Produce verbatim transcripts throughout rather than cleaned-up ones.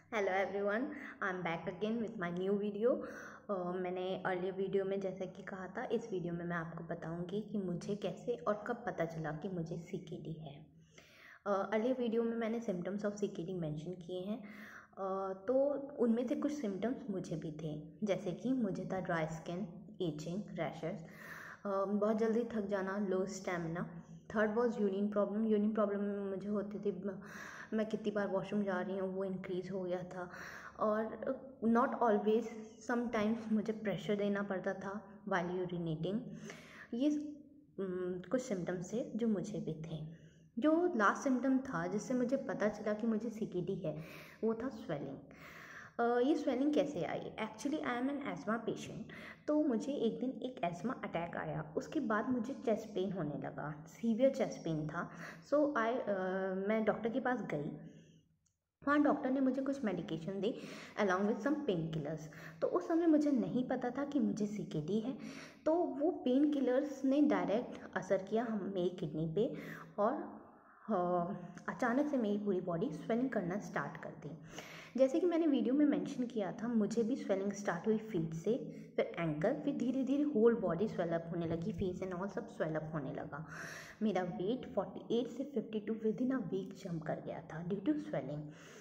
Hello everyone, I am back again with my new video. मैंने early video में जैसा कि कहा था, इस वीडियो में मैं आपको बताऊंगी कि मुझे कैसे और कब पता चला कि मुझे सी के डी है। अर्ली uh, वीडियो में मैंने सिम्टम्स ऑफ सी के डी मेंशन किए हैं, uh, तो उनमें से कुछ सिम्टम्स मुझे भी थे, जैसे कि मुझे था ड्राई स्किन, एचिंग, रैशेस, बहुत जल्दी थक जाना, low stamina. Third was urine problem. Urine problem मुझे होती थी, मैं कितनी बार वॉशरूम जा रही हूँ वो इंक्रीज़ हो गया था। और नॉट ऑलवेज, समटाइम्स मुझे प्रेशर देना पड़ता था वाइल यूरिनेटिंग। ये कुछ सिम्टम्स थे जो मुझे भी थे। जो लास्ट सिम्टम था जिससे मुझे पता चला कि मुझे सी के डी है, वो था स्वेलिंग। Uh, ये स्वेलिंग कैसे आई? Actually I am an asthma patient. तो मुझे एक दिन एक एस्मा अटैक आया, उसके बाद मुझे चेस्ट पेन होने लगा, सीवियर चेस्ट पेन था। सो so, आई uh, मैं डॉक्टर के पास गई। वहाँ डॉक्टर ने मुझे कुछ मेडिकेशन दी along with some pain killers. तो उस समय मुझे नहीं पता था कि मुझे सी के डी है। तो वो पेन किलर्स ने डायरेक्ट असर किया हम मेरी किडनी पे, और uh, अचानक से मेरी पूरी बॉडी स्वेलिंग करना स्टार्ट कर दी। जैसे कि मैंने वीडियो में मेंशन किया था, मुझे भी स्वेलिंग स्टार्ट हुई फीट से, फिर एंकल, फिर धीरे धीरे होल बॉडी स्वेलअप होने लगी, फेस एंड ऑल सब स्वेलअप होने लगा। मेरा वेट अड़तालीस से बावन within a week jump कर गया था ड्यू टू स्वेलिंग।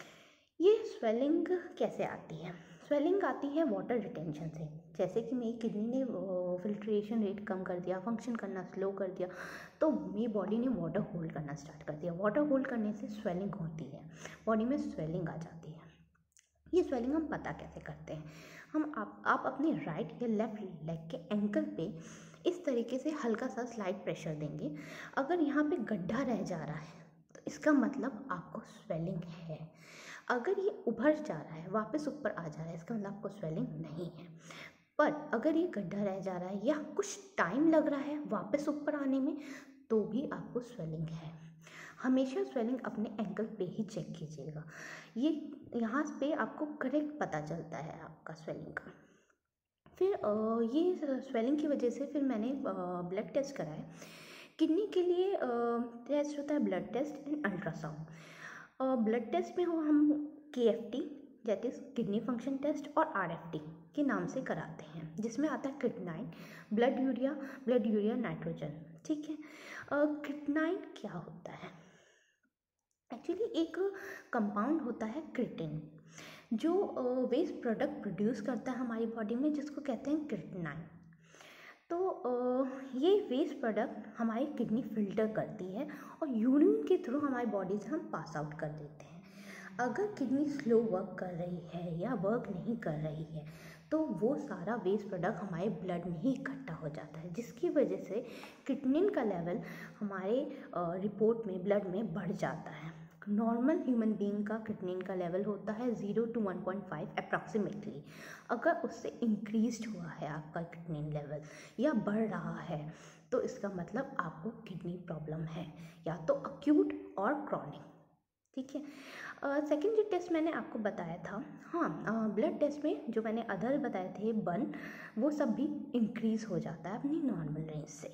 ये स्वेलिंग कैसे आती है? स्वेलिंग आती है वाटर रिटेंशन से। जैसे कि मेरी किडनी ने फिल्ट्रेशन रेट कम कर दिया, फंक्शन करना स्लो कर दिया, तो मेरी बॉडी ने वाटर होल्ड करना स्टार्ट कर दिया। वाटर होल्ड करने से स्वेलिंग होती है, बॉडी में स्वेलिंग आ जाती है। ये स्वेलिंग हम पता कैसे करते हैं? हम आप आप अपने राइट या लेफ्ट लेग के एंकल पे इस तरीके से हल्का सा स्लाइड प्रेशर देंगे। अगर यहाँ पे गड्ढा रह जा रहा है तो इसका मतलब आपको स्वेलिंग है। अगर ये उभर जा रहा है, वापस ऊपर आ जा रहा है, इसका मतलब आपको स्वेलिंग नहीं है। पर अगर ये गड्ढा रह जा रहा है या कुछ टाइम लग रहा है वापस ऊपर आने में, तो भी आपको स्वेलिंग है। हमेशा स्वेलिंग अपने एंकल पे ही चेक कीजिएगा। ये यहाँ पे आपको करेक्ट पता चलता है आपका स्वेलिंग का। फिर ये स्वेलिंग की वजह से फिर मैंने ब्लड टेस्ट कराया। किडनी के लिए टेस्ट होता है blood test and ultrasound. Blood test में हो हम K F T, that is kidney function test, और आर एफ टी के नाम से कराते हैं, जिसमें आता है creatinine, blood urea, blood urea nitrogen. ठीक है, क्रिएटिनिन क्या होता है? एक्चुअली एक कंपाउंड होता है क्रिएटिन, जो वेस्ट प्रोडक्ट प्रोड्यूस करता है हमारी बॉडी में, जिसको कहते हैं क्रिएटिनिन। तो ये वेस्ट प्रोडक्ट हमारी किडनी फिल्टर करती है और यूरिन के थ्रू हमारी बॉडी से हम पास आउट कर देते हैं। अगर किडनी स्लो वर्क कर रही है या वर्क नहीं कर रही है, तो वो सारा वेस्ट प्रोडक्ट हमारे ब्लड में ही इकट्ठा हो जाता है, जिसकी वजह से क्रिएटिनिन का लेवल हमारे रिपोर्ट में, ब्लड में बढ़ जाता है। नॉर्मल ह्यूमन बीइंग का क्रिएटिनिन का लेवल होता है zero to one point five approximately. अगर उससे इंक्रीज हुआ है आपका क्रिएटिनिन लेवल या बढ़ रहा है, तो इसका मतलब आपको किडनी प्रॉब्लम है, या तो अक्यूट और क्रॉनिक। ठीक है। सेकेंड जो टेस्ट मैंने आपको बताया था, हाँ, ब्लड टेस्ट में जो मैंने अदर बताए थे बन, वो सब भी इंक्रीज हो जाता है अपनी नॉर्मल रेंज से।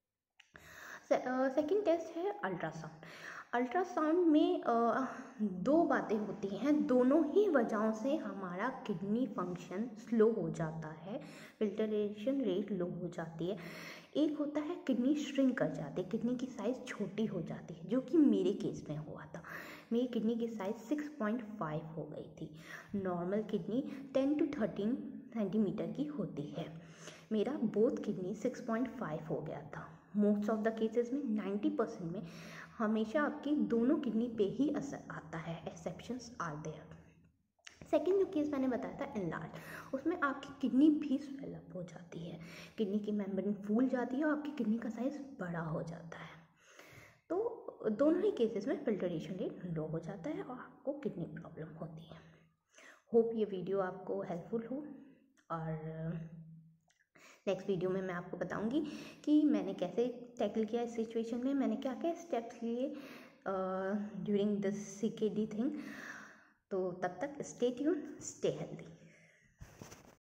सेकेंड टेस्ट है अल्ट्रासाउंड। अल्ट्रासाउंड में आ, दो बातें होती हैं, दोनों ही वजहों से हमारा किडनी फंक्शन स्लो हो जाता है, फिल्टरेशन रेट लो हो जाती है। एक होता है किडनी श्रिंक कर जाती है, किडनी की साइज़ छोटी हो जाती है, जो कि मेरे केस में हुआ था। मेरी किडनी की साइज़ सिक्स पॉइंट फाइव हो गई थी। Normal kidney ten to thirteen centimetre की होती है, मेरा both kidney six point five हो गया था। मोस्ट ऑफ द केसेस में, नाइन्टी परसेंट में हमेशा आपकी दोनों किडनी पे ही असर आता है, एक्सेप्शंस आर देयर। सेकेंड जो केस मैंने बताया था एनलार्ज, उसमें आपकी किडनी भी स्वेलअप हो जाती है, किडनी की मेम्ब्रेन फूल जाती है और आपकी किडनी का साइज़ बड़ा हो जाता है। तो दोनों ही केसेस में फिल्टरेशन रेट लो हो जाता है और आपको किडनी प्रॉब्लम होती है। होप ये वीडियो आपको हेल्पफुल हो, और नेक्स्ट वीडियो में मैं आपको बताऊंगी कि मैंने कैसे टैकल किया इस सिचुएशन में, मैंने क्या क्या स्टेप्स लिए ड्यूरिंग दिस सी के डी थिंग। तो तब तक स्टे ट्यून, स्टे हेल्दी।